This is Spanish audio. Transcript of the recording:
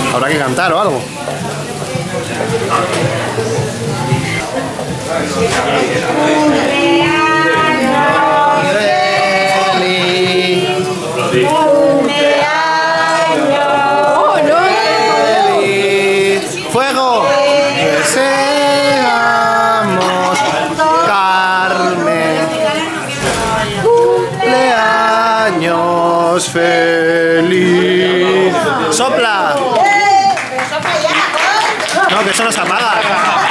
Habrá que cantar o algo. ¡Fuego! Deseamos, Carmen, cumpleaños feliz. ¡Sopla! No, que eso no se apaga.